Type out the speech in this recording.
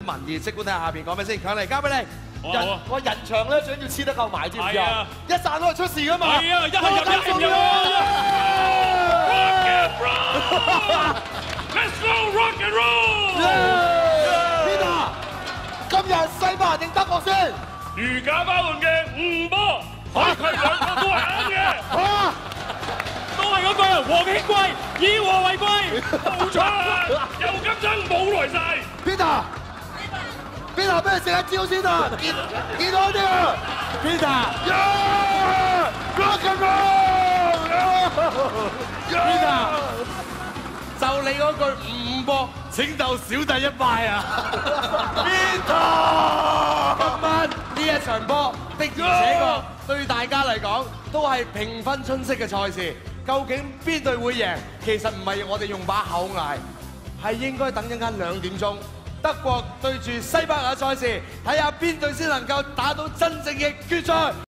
民意，即管睇下下邊講咩先，強嚟交俾你。 我人牆咧，最緊要黐得夠埋，知唔知啊？一散開出事噶嘛。 係啊，一係入一係入。Rock and roll，Let's go rock and roll。Peter， 今日西班牙定德國先？ 如假包換嘅誤波，海葵兩個都係啱嘅。都係嗰句，和氣貴，以和為貴。冇錯，又金爭冇來晒。 Peter，俾你食一招先啊！見到啲啊 ！Peter，Rock and roll！Peter， 就你嗰句誤波，請就小弟一拜啊 ！Peter， 今晚呢一場波的而且確對大家嚟講都係平分春色嘅賽事。究竟邊隊會贏？其實唔係我哋用把口嗌，係應該等一間2點鐘。德國對住西班牙嘅賽事，睇下邊隊先能夠打到真正嘅決賽。